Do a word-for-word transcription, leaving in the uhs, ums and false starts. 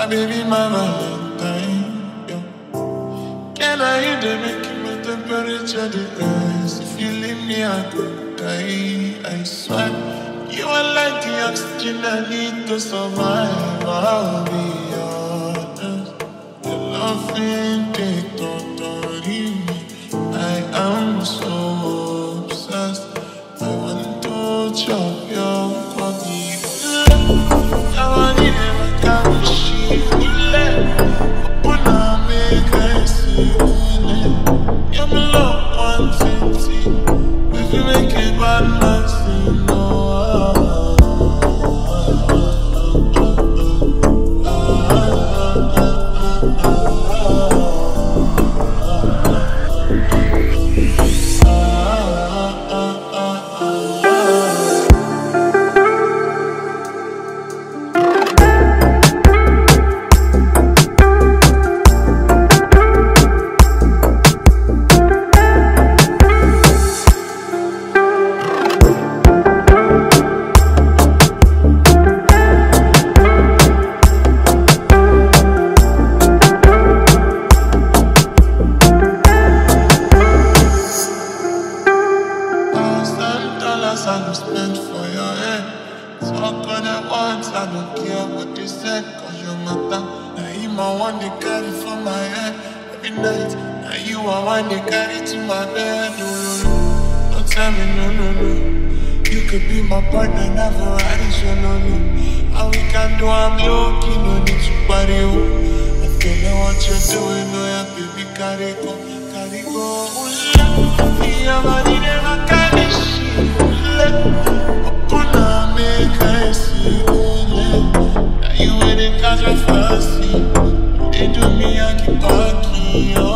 baby, my Valentine. Yeah. Can I hear the making my temperature the rise? If you leave me, I could die. I swear, you are like the oxygen I need to survive. I'll be honest. Your loving take totally me. I am so obsessed. I want to chop your body. I want it never come she will open up, make I see you. You're my love one twenty. If you make it bad, man, see no. I don't spend for your head. Talk all at once, I don't care what they said. Cause your matter, now you my one they carry for my head. Every night, now you are one they carry to my bed. No, no, no, don't tell me no, no, no. You could be my partner, never riding solo, no. All we can do, I'm low-key, no need to party, oh. I feel what you're doing, oh yeah, baby, carry go, carry go. Oh, yeah, yeah, body never carry shit. Open up, make I see you. Now you waiting cause we're fussy. They do me, I keep talking.